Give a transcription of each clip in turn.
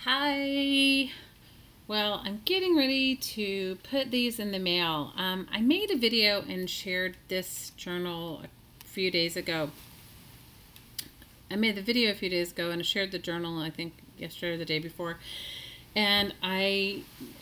Hi. Well, I'm getting ready to put these in the mail. I made a video and shared this journal a few days ago. I made the video a few days ago and I shared the journal, I think, yesterday or the day before. And I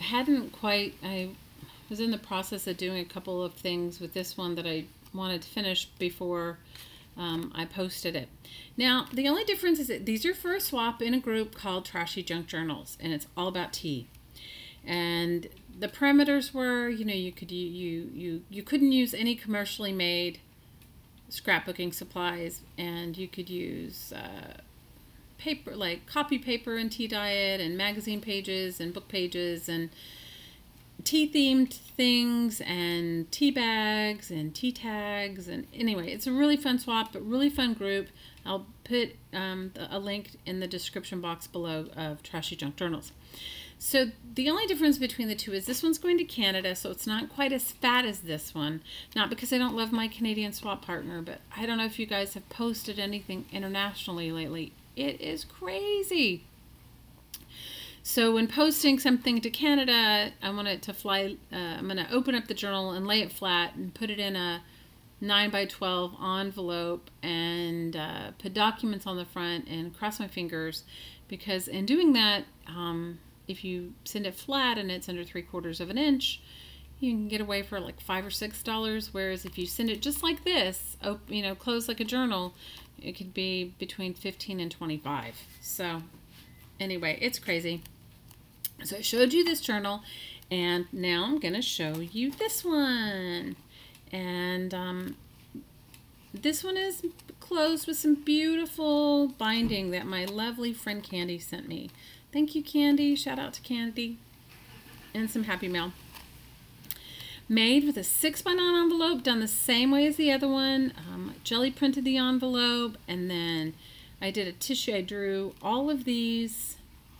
was in the process of doing a couple of things with this one that I wanted to finish before I posted it. Now, the only difference is that these are for a swap in a group called Trashy Junk Journals, and it's all about tea. And the parameters were, you couldn't use any commercially made scrapbooking supplies, and you could use paper, like copy paper and tea diet and magazine pages and book pages and tea-themed things and tea bags and tea tags. And anyway, it's a really fun swap, but really fun group. I'll put a link in the description box below of Trashy Junk Journals. So the only difference between the two is this one's going to Canada, so it's not quite as fat as this one. Not because I don't love my Canadian swap partner, but I don't know if you guys have posted anything internationally lately. It is crazy. So when posting something to Canada, I want it to fly. I'm going to open up the journal and lay it flat and put it in a 9x12 envelope and put documents on the front and cross my fingers, because in doing that, if you send it flat and it's under 3/4 of an inch, you can get away for like $5 or $6. Whereas if you send it just like this, closed like a journal, it could be between $15 and $25. So anyway, it's crazy. So I showed you this journal, and now I'm going to show you this one. And this one is closed with some beautiful binding that my lovely friend Candy sent me. Thank you, Candy. Shout out to Candy. And some Happy Mail. Made with a 6x9 envelope, done the same way as the other one. Jelly printed the envelope, and then I did a tissue. I drew all of these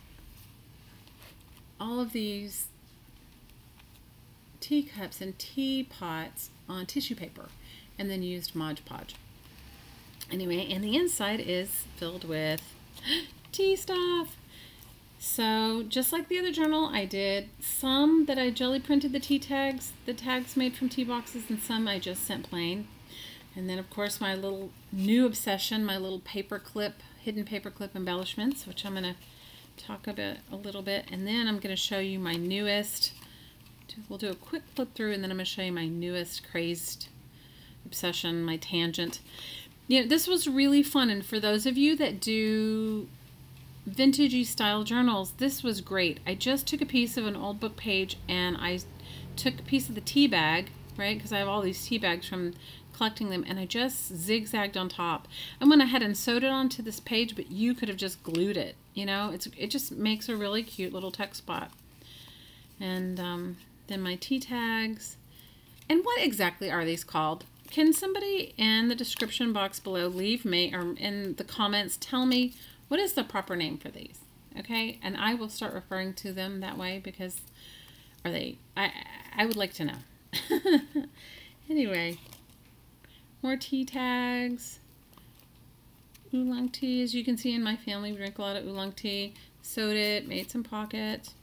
teacups and teapots on tissue paper, and then used Mod Podge. Anyway, and the inside is filled with tea stuff. So just like the other journal, I did some that I jelly printed the tags made from tea boxes, and some I just sent plain. And then of course my little new obsession, my little hidden paper clip embellishments, which I'm going to talk about a little bit. And then I'm going to show you my newest. We'll do a quick flip through, and then I'm going to show you my newest crazed obsession, my tangent. This was really fun, and for those of you that do vintagey style journals, this was great. I just took a piece of an old book page, and I took a piece of the tea bag, right, because I have all these tea bags from collecting them, and I just zigzagged on top. I went ahead and sewed it onto this page, but you could have just glued it. It just makes a really cute little text spot. And then my tea tags. And what exactly are these called? Can somebody in the description box below leave me, or in the comments, tell me what is the proper name for these? Okay, and I will start referring to them that way, because I would like to know. Anyway, more tea tags. Oolong tea, as you can see in my family, we drink a lot of oolong tea. Sewed it, made some pockets.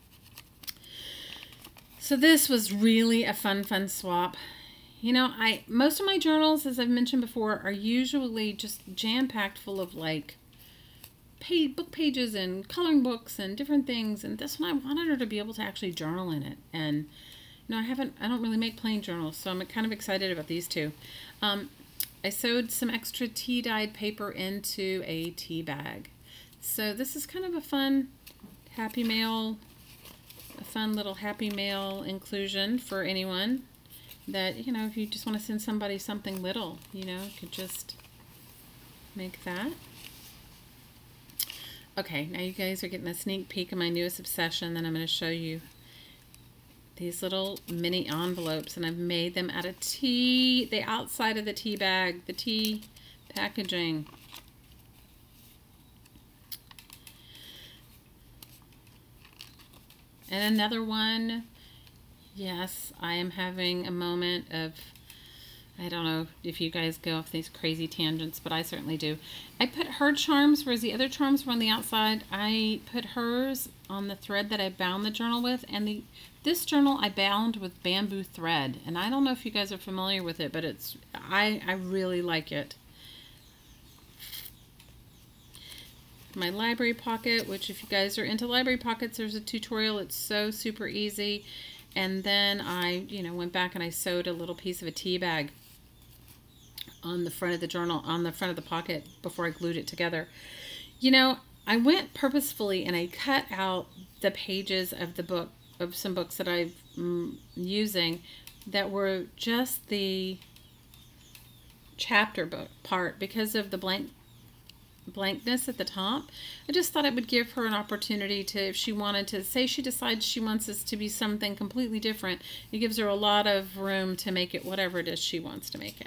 So this was really a fun swap. Most of my journals, as I've mentioned before, are usually just jam-packed full of like book pages and coloring books and different things. And this one, I wanted her to be able to actually journal in it. And I don't really make plain journals, so I'm kind of excited about these two. I sewed some extra tea-dyed paper into a tea bag. So this is kind of a fun little Happy Mail inclusion for anyone that, if you just want to send somebody something little, could just make that. Okay, now you guys are getting a sneak peek of my newest obsession. Then I'm going to show you these little mini envelopes, and I've made them out of tea, the outside of the tea bag, the tea packaging. And another one, yes, I am having a moment of I don't know if you guys go off these crazy tangents, but I certainly do. I put her charms, whereas the other charms were on the outside. I put hers on the thread that I bound the journal with, and this journal I bound with bamboo thread. And I don't know if you guys are familiar with it, but I really like it. My library pocket, which if you guys are into library pockets, there's a tutorial. It's so super easy. And then I, went back and I sewed a little piece of a tea bag on the front of the journal, on the front of the pocket before I glued it together. I went purposefully and I cut out the pages of the book, of some books that I'm using that were just the chapter book part because of the blankness at the top. I just thought it would give her an opportunity to, if she wanted to, say she decides she wants this to be something completely different, it gives her a lot of room to make it whatever it is she wants to make it.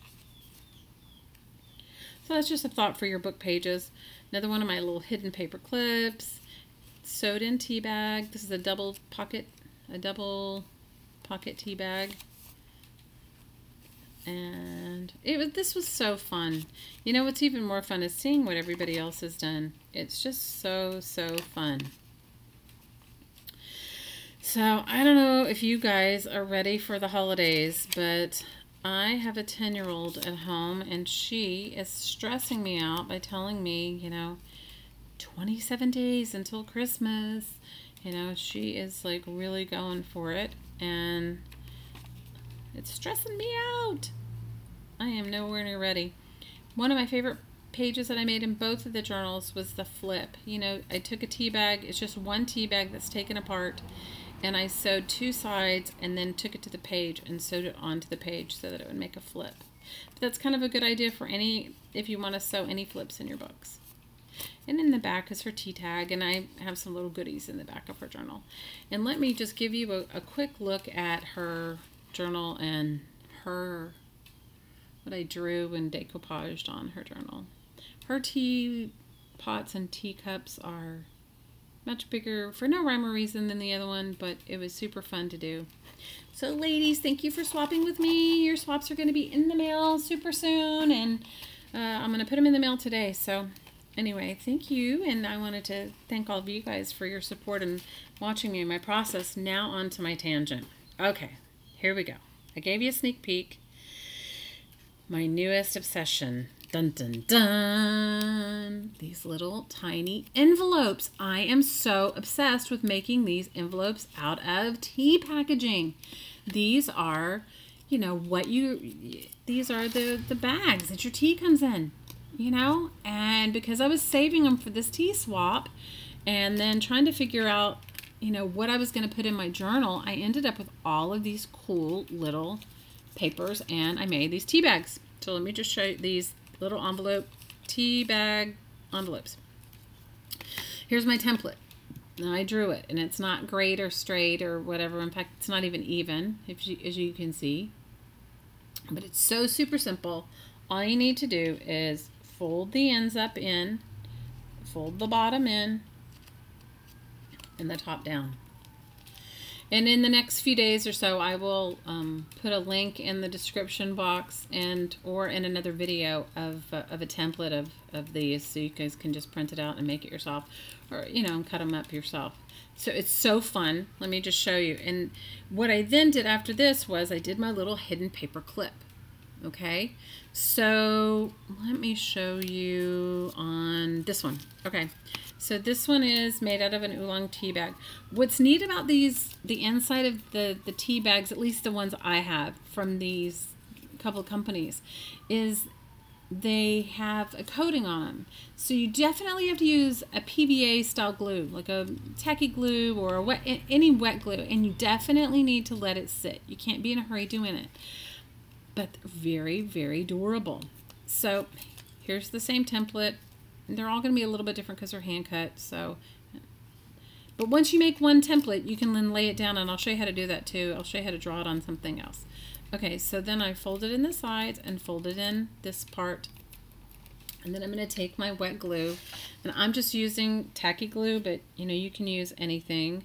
So that's just a thought for your book pages. Another one of my little hidden paper clips, sewed in tea bag. This is a double pocket tea bag. And this was so fun. What's even more fun is seeing what everybody else has done. It's just so fun. So I don't know if you guys are ready for the holidays, but I have a 10-year-old at home, and she is stressing me out by telling me, 27 days until Christmas. She is like really going for it, and it's stressing me out. I am nowhere near ready. One of my favorite pages that I made in both of the journals was the flip. I took a tea bag. It's just one tea bag that's taken apart, and I sewed two sides and then took it to the page and sewed it onto the page so that it would make a flip. But that's kind of a good idea for if you want to sew any flips in your books. And in the back is her tea tag, and I have some little goodies in the back of her journal. And let me just give you a quick look at her journal and what I drew and decoupaged on her journal. Her tea pots and teacups are much bigger for no rhyme or reason than the other one, but it was super fun to do. So ladies, thank you for swapping with me. Your swaps are going to be in the mail super soon, and I'm going to put them in the mail today. So anyway, thank you, and I wanted to thank all of you guys for your support and watching me in my process. Now on to my tangent. Okay, here we go. I gave you a sneak peek. My newest obsession. Dun dun dun. These little tiny envelopes. I am so obsessed with making these envelopes out of tea packaging. These are, these are the bags that your tea comes in, and because I was saving them for this tea swap and then trying to figure out what I was going to put in my journal, I ended up with all of these cool little papers, and I made these tea bags. So let me just show you these little tea bag envelopes. Here's my template. Now I drew it, and it's not great or straight or whatever. In fact, it's not even even, as you can see. But it's so super simple. All you need to do is fold the ends up in, fold the bottom in, and the top down. And in the next few days or so, I will put a link in the description box or in another video of a template of these, so you guys can just print it out and make it yourself, or cut them up yourself. So it's so fun. Let me just show you. And what I then did after this was I did my little hidden paper clip. Okay, so let me show you on this one. Okay, so this one is made out of an oolong tea bag. What's neat about these, the inside of the tea bags, at least the ones I have from these couple of companies, is they have a coating on them. So you definitely have to use a PVA style glue, like a tacky glue or any wet glue, and you definitely need to let it sit. You can't be in a hurry doing it. But very, very durable. So here's the same template. They're all going to be a little bit different because they're hand cut. But once you make one template, you can then lay it down, and I'll show you how to do that too. I'll show you how to draw it on something else. Okay, so then I folded in the sides and folded in this part. And then I'm going to take my wet glue, and I'm just using tacky glue, but you can use anything,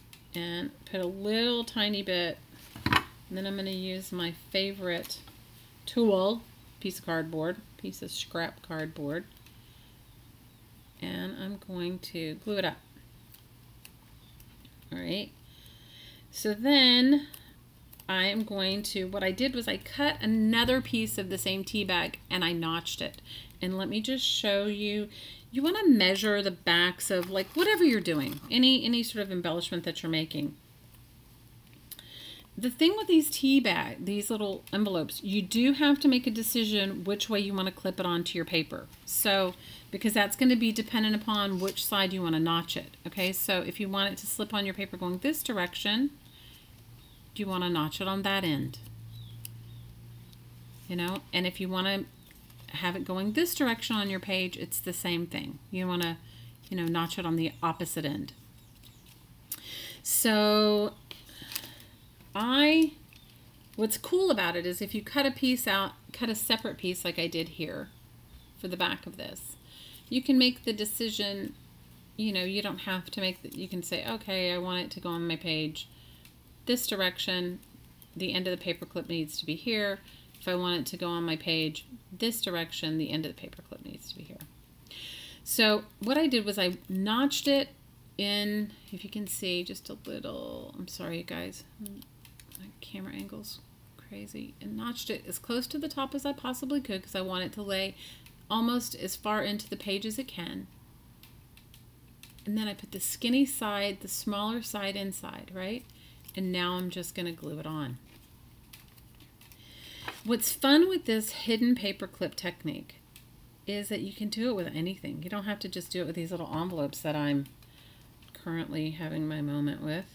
and put a little tiny bit. And then I'm going to use my favorite tool, piece of cardboard, piece of scrap cardboard, and I'm going to glue it up. All right, so then I am going to, what I did was I cut another piece of the same tea bag and I notched it. And let me just show you, you want to measure the backs of like whatever you're doing, any sort of embellishment that you're making. The thing with these tea bag, these little envelopes, you do have to make a decision which way you want to clip it onto your paper. So, because that's going to be dependent upon which side you want to notch it. Okay, so if you want it to slip on your paper going this direction, do you want to notch it on that end? You know, and if you want to have it going this direction on your page, it's the same thing. You want to, you know, notch it on the opposite end. So what's cool about it is if you cut a piece out, cut a separate piece like I did here for the back of this, you can make the decision, you know, you don't have to make you can say, okay, I want it to go on my page this direction, the end of the paper clip needs to be here. If I want it to go on my page this direction, the end of the paper clip needs to be here. So what I did was I notched it in, if you can see, just a little, I'm sorry you guys, my camera angle's crazy, and notched it as close to the top as I possibly could because I want it to lay almost as far into the page as it can. And then I put the skinny side, the smaller side inside, right? And now I'm just going to glue it on. What's fun with this hidden paper clip technique is that you can do it with anything. You don't have to just do it with these little envelopes that I'm currently having my moment with.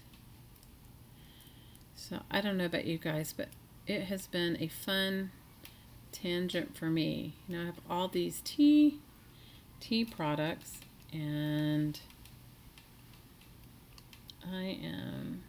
So I don't know about you guys, but it has been a fun tangent for me. You know, I have all these tea products, and I am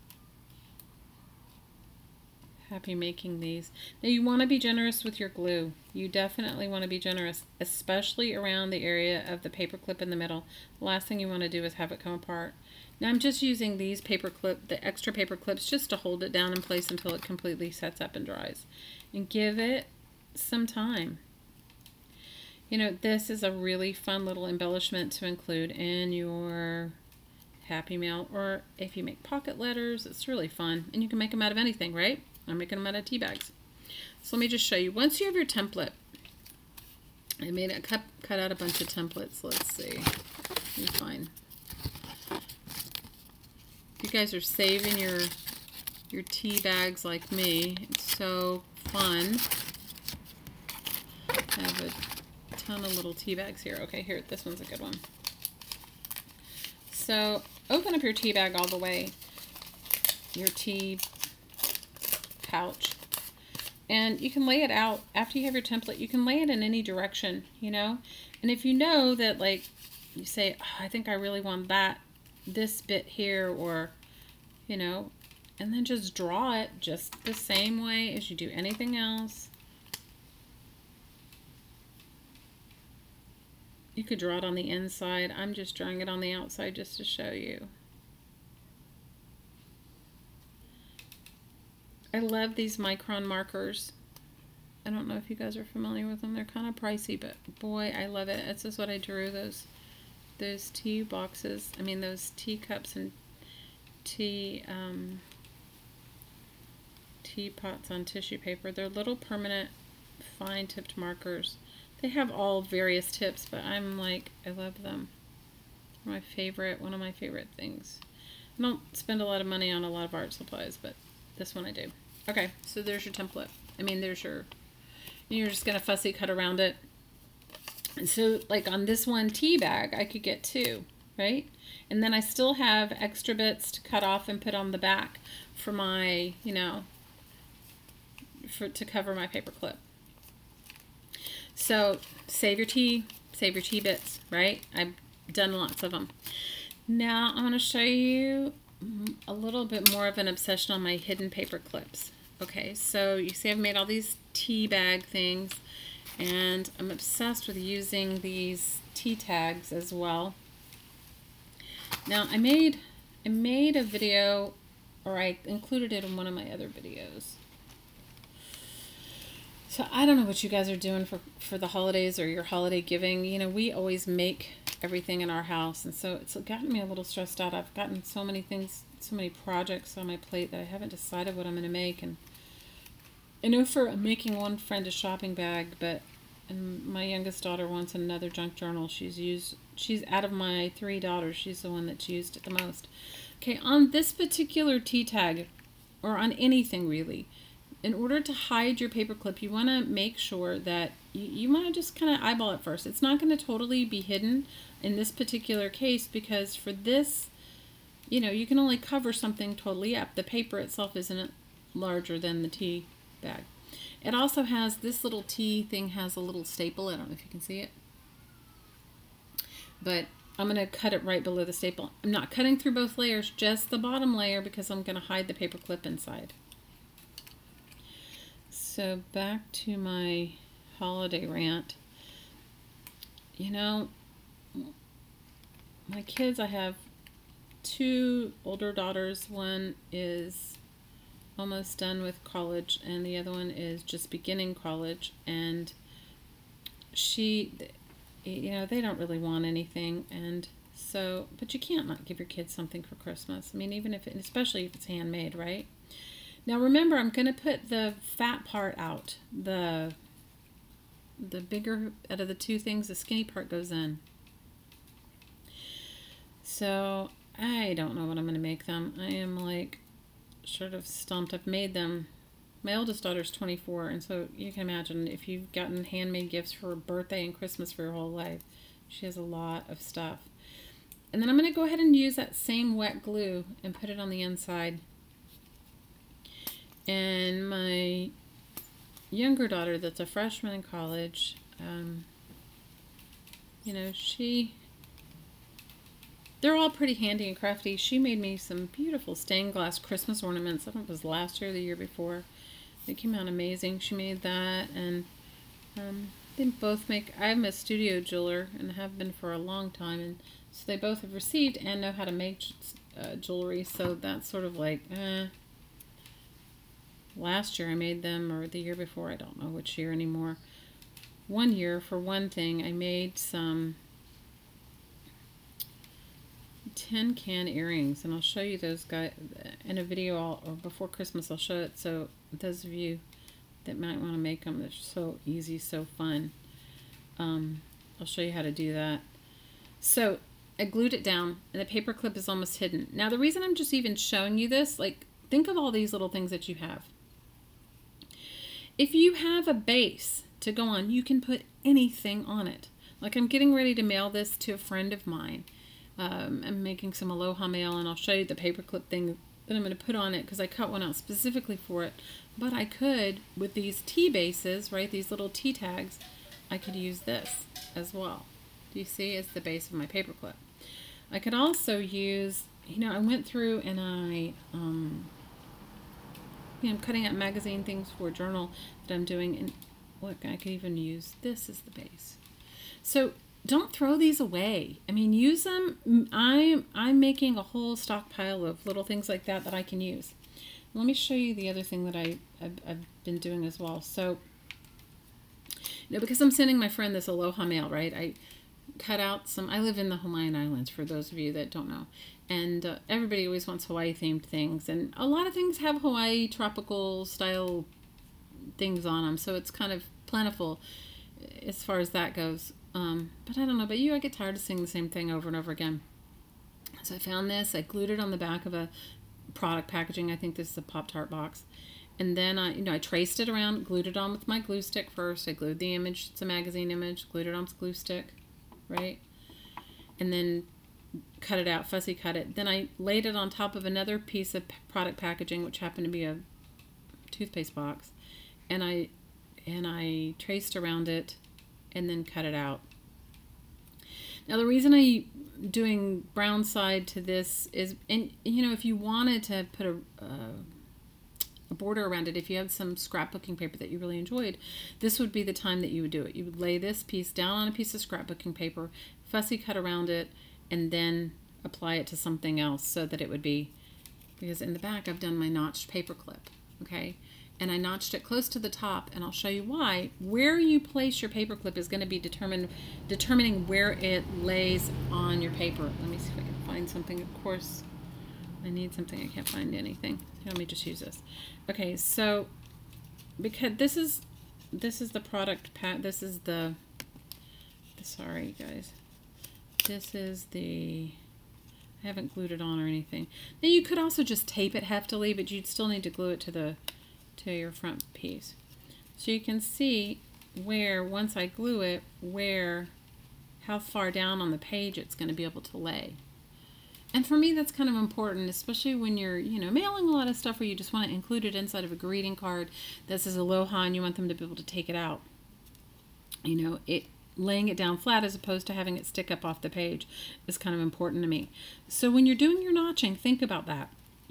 happy making these. Now you want to be generous with your glue. You definitely want to be generous, especially around the area of the paper clip in the middle. The last thing you want to do is have it come apart. Now I'm just using these the extra paper clips just to hold it down in place until it completely sets up and dries. And give it some time. You know, this is a really fun little embellishment to include in your Happy Mail, or if you make pocket letters, it's really fun. And you can make them out of anything, right? I'm making them out of tea bags. So let me just show you. Once you have your template, I made it, cut out a bunch of templates. Let's see. Let me find. If you guys are saving your tea bags like me, it's so fun. I have a ton of little tea bags here. Okay, here, this one's a good one. So open up your tea bag all the way, your tea pouch, and you can lay it out after you have your template. You can lay it in any direction, you know, and if you know that, like, you say, oh, I think I really want this bit here, or, you know, and then just draw it just the same way as you do anything else. You could draw it on the inside. I'm just drawing it on the outside just to show you. I love these micron markers. I don't know if you guys are familiar with them. They're kind of pricey, but boy, I love it. It's just what I drew those tea boxes. I mean, those teacups and tea pots on tissue paper. They're little permanent fine tipped markers. They have all various tips, but I'm like, I love them. They're one of my favorite things. I don't spend a lot of money on a lot of art supplies, but this one I do. Okay, so there's your template. I mean, you're just gonna fussy cut around it. And so, like on this one tea bag, I could get 2, right? And then I still have extra bits to cut off and put on the back for my, you know, to cover my paper clip. So save your tea bits, right? I've done lots of them. Now I'm going to show you a little bit more of an obsession on my hidden paper clips. Okay, so you see I've made all these tea bag things, and I'm obsessed with using these tea tags as well. Now I made a video, or I included it in one of my other videos. So I don't know what you guys are doing for the holidays or your holiday giving. You know, we always make everything in our house, and so it's gotten me a little stressed out. I've gotten so many things, so many projects on my plate that I haven't decided what I'm going to make. And I know I'm making one friend a shopping bag, and my youngest daughter wants another junk journal. She's out of my 3 daughters, she's the one that's used it the most. Okay, on this particular tea tag, or on anything really, in order to hide your paper clip, you want to make sure that you want to just kind of eyeball it first. It's not going to totally be hidden in this particular case, because for this, you know, you can only cover something totally up. The paper itself isn't larger than the tea bag. It also has, this little tea thing has a little staple. I don't know if you can see it, but I'm going to cut it right below the staple. I'm not cutting through both layers, just the bottom layer, because I'm going to hide the paper clip inside. So back to my holiday rant. You know, my kids, I have 2 older daughters. One is almost done with college, and the other one is just beginning college. And you know, they don't really want anything, and so, but you can't not give your kids something for Christmas. I mean, even if, especially if it's handmade, right? Now remember, I'm going to put the fat part out. The bigger out of the 2 things, the skinny part goes in. So I don't know what I'm going to make them. I am like sort of stumped. I've made them. My oldest daughter's 24, and so you can imagine if you've gotten handmade gifts for her birthday and Christmas for your whole life, she has a lot of stuff. And then I'm going to go ahead and use that same wet glue and put it on the inside. And my younger daughter, that's a freshman in college, you know, they're all pretty handy and crafty. She made me some beautiful stained glass Christmas ornaments. I don't know if it was last year or the year before. They came out amazing. She made that, and they both make, I'm a studio jeweler and have been for a long time, and so they both have received and know how to make jewelry, so that's sort of like, last year I made them, or the year before, I don't know which year anymore. One year, for one thing, I made some tin can earrings, and I'll show you those guys in a video, or before Christmas I'll show it, so those of you that might want to make them, they're so easy, so fun. I'll show you how to do that. So I glued it down, and the paper clip is almost hidden. Now the reason I'm just even showing you this, like, think of all these little things that you have. If you have a base to go on, you can put anything on it. Like, I'm getting ready to mail this to a friend of mine. I'm making some Aloha mail, and I'll show you the paperclip thing that I'm going to put on it, because I cut one out specifically for it. But I could, with these tea bases, right, these little tea tags, I could use this as well. Do you see? It's the base of my paperclip. I could also use, you know, I went through and I'm cutting out magazine things for a journal that I'm doing, and look, I could even use this as the base. So don't throw these away. I mean, use them. I'm making a whole stockpile of little things like that that I can use. Let me show you the other thing that I've been doing as well. So, you know, because I'm sending my friend this Aloha mail, right? I cut out some, I live in the Hawaiian Islands, for those of you that don't know. And everybody always wants Hawaii themed things. And a lot of things have Hawaii tropical style things on them. So it's kind of plentiful as far as that goes. But I don't know about you, I get tired of seeing the same thing over and over again. So I found this, I glued it on the back of a product packaging. I think this is a Pop-Tart box. And then I traced it around, glued it on with my glue stick first. I glued the image, it's a magazine image, glued it on with glue stick, right? And then cut it out, fussy cut it. Then I laid it on top of another piece of product packaging, which happened to be a toothpaste box. And I traced around it and then cut it out. Now the reason I'm doing brown side to this is, and you know, if you wanted to put a border around it, if you had some scrapbooking paper that you really enjoyed, this would be the time that you would do it. You would lay this piece down on a piece of scrapbooking paper, fussy cut around it, and then apply it to something else so that it would be, because in the back I've done my notched paper clip, okay? and I notched it close to the top, and I'll show you why. Where you place your paper clip is going to be determining where it lays on your paper. Let me see if I can find something. Of course, I need something. I can't find anything. Let me just use this. Okay, so because this is the product pack. This is the sorry guys. This is the, I haven't glued it on or anything. Now you could also just tape it heftily, but you'd still need to glue it to your front piece. So you can see where, once I glue it, how far down on the page it's going to be able to lay. And for me, that's kind of important, especially when you're, mailing a lot of stuff where you just want to include it inside of a greeting card that says Aloha and you want them to be able to take it out. Laying it down flat as opposed to having it stick up off the page is kind of important to me. So when you're doing your notching, think about that.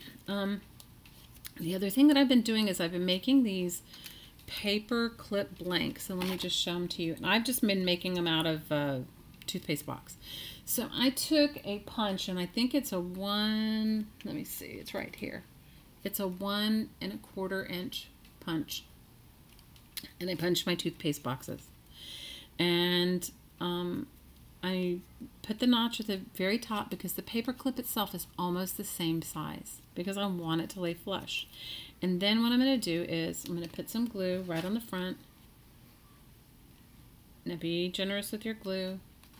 The other thing that I've been doing is I've been making these paper clip blanks. So let me just show them to you. And I've just been making them out of a toothpaste box. So I took a punch, and I think it's a let me see, it's right here. It's a 1 1/4 inch punch. And I punched my toothpaste boxes. And I put the notch at the very top because the paper clip itself is almost the same size because I want it to lay flush. And then what I'm going to do is I'm going to put some glue right on the front. Now be generous with your glue.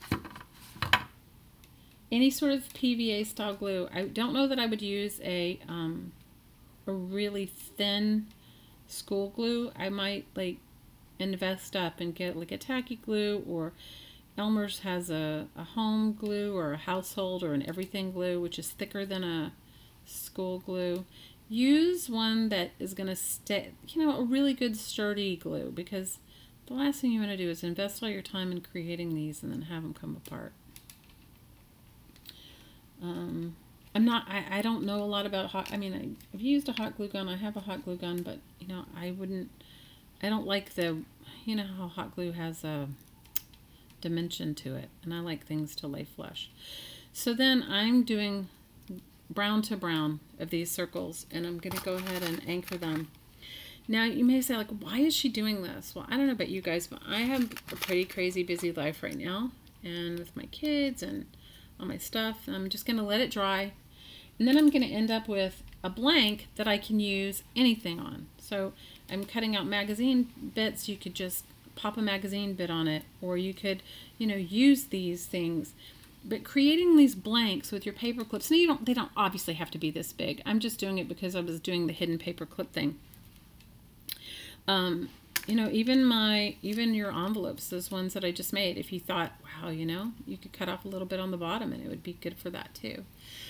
Any sort of PVA style glue. I don't know that I would use a really thin school glue. I might invest up and get a tacky glue, or Elmer's has a home glue or a household or an everything glue, which is thicker than a school glue. Use one that is going to stay, a really good sturdy glue, because the last thing you want to do is invest all your time in creating these and then have them come apart. I don't know a lot about I've used a hot glue gun. I have a hot glue gun, but I don't like how hot glue has a dimension to it, and I like things to lay flush. So then I'm doing brown to brown of these circles, and I'm going to go ahead and anchor them. Now you may say, why is she doing this? Well, I don't know about you guys, but I have a pretty crazy busy life right now, and with my kids and all my stuff, I'm just going to let it dry, and then I'm going to end up with a blank that I can use anything on. So I'm cutting out magazine bits. You could just pop a magazine bit on it, or you could, use these things. But creating these blanks with your paper clips, and they don't obviously have to be this big. I'm just doing it because I was doing the hidden paper clip thing. Even your envelopes, those ones that I just made, if you thought, wow, you could cut off a little bit on the bottom and it would be good for that too.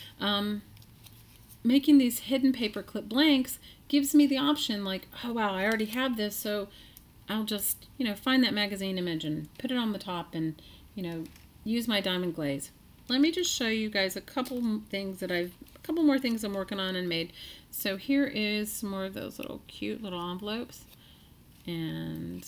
Making these hidden paper clip blanks gives me the option, oh wow, I already have this, so I'll just, find that magazine image and put it on the top and, use my diamond glaze. Let me just show you guys a couple more things I'm working on and made. So here is some more of those cute little envelopes. And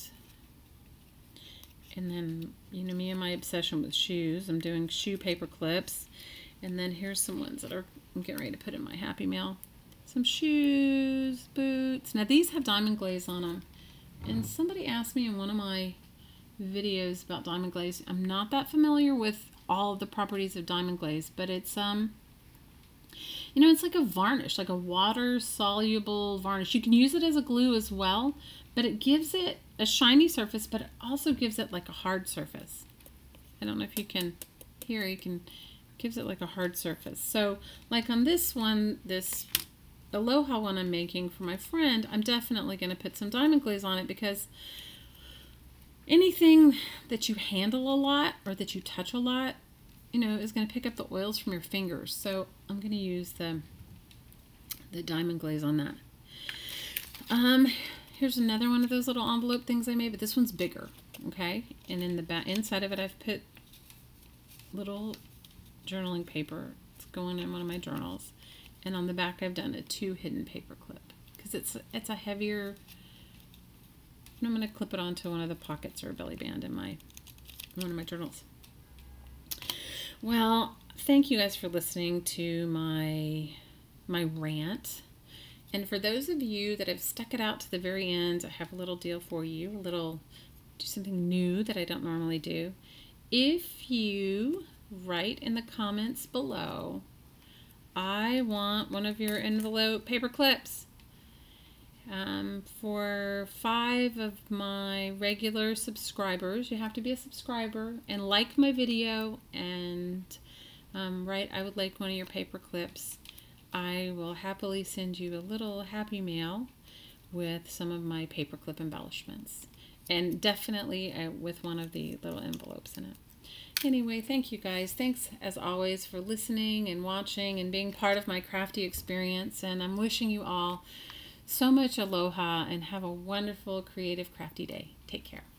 then, me and my obsession with shoes. I'm doing shoe paper clips. And then here's some ones that I'm getting ready to put in my Happy Mail. Some shoes, boots. Now these have diamond glaze on them. And somebody asked me in one of my videos about diamond glaze. I'm not that familiar with all of the properties of diamond glaze, but it's it's like a varnish, like a water soluble varnish. You can use it as a glue as well, but it gives it a shiny surface, but it also gives it like a hard surface. I don't know if you can hear, gives it like a hard surface. So like on this one, this Aloha one I'm making for my friend, I'm definitely going to put some diamond glaze on it, because anything that you handle a lot or that you touch a lot, is going to pick up the oils from your fingers. So I'm going to use the diamond glaze on that. Here's another one of those little envelope things I made, but this one's bigger, okay? And in the back inside of it, I've put little journaling paper. It's going in one of my journals. And on the back, I've done a 2 hidden paper clip, because it's a heavier. And I'm going to clip it onto one of the pockets or a belly band in one of my journals. Well, thank you guys for listening to my rant. And for those of you that have stuck it out to the very end, I have a little deal for you, do something new that I don't normally do. If you write in the comments below, I want one of your envelope paper clips. For 5 of my regular subscribers, you have to be a subscriber and like my video and write, I would like one of your paper clips. I will happily send you a little happy mail with some of my paperclip embellishments, and definitely with one of the little envelopes in it. Anyway, thank you guys. Thanks as always for listening and watching and being part of my crafty experience, and I'm wishing you all so much aloha and have a wonderful, creative, crafty day. Take care.